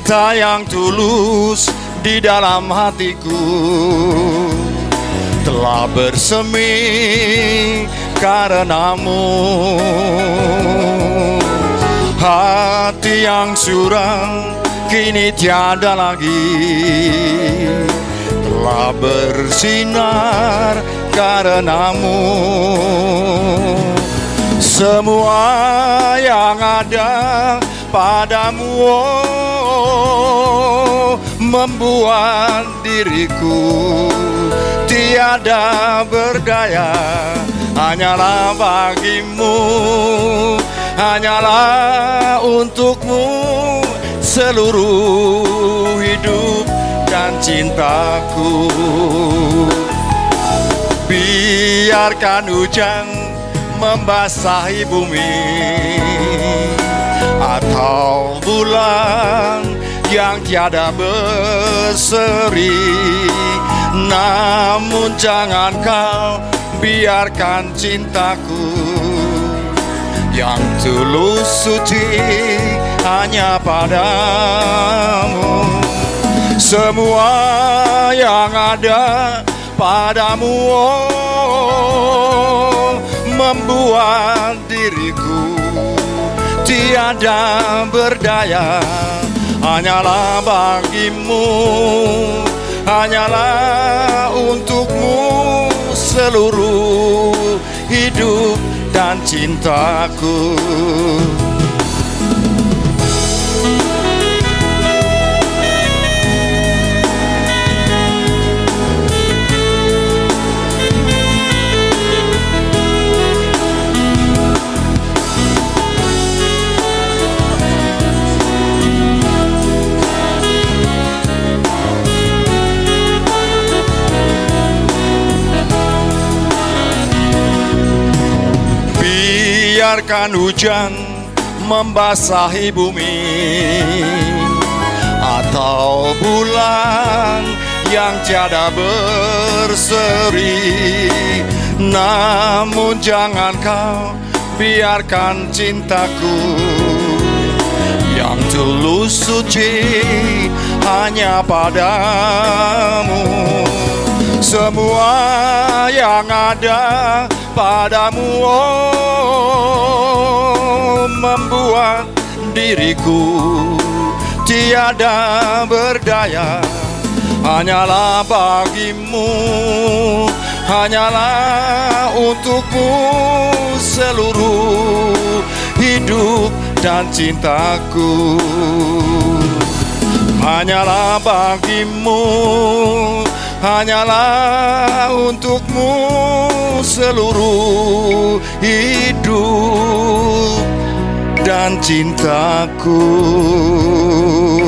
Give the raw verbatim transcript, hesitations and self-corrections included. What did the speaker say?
cinta yang tulus di dalam hatiku telah bersemi karenamu. Hati yang suram kini tiada lagi, telah bersinar karenamu. Semua yang ada padamu, oh, membuat diriku tiada berdaya. Hanyalah bagimu, hanyalah untukmu seluruh hidup dan cintaku. Biarkan hujan membasahi bumi atau bulan yang tiada berseri, namun jangan kau biarkan cintaku yang tulus suci hanya padamu. Semua yang ada padamu, oh, membuat diriku tiada berdaya. Hanyalah bagimu, hanyalah untukmu seluruh hidup dan cintaku. Biarkan hujan membasahi bumi atau bulan yang tiada berseri, namun jangan kau biarkan cintaku yang tulus suci hanya padamu. Semua yang ada padamu, oh, membuat diriku tiada berdaya. Hanyalah bagimu, hanyalah untukmu seluruh hidup dan cintaku. Hanyalah bagimu, hanyalah untukmu seluruh hidup dan cintaku.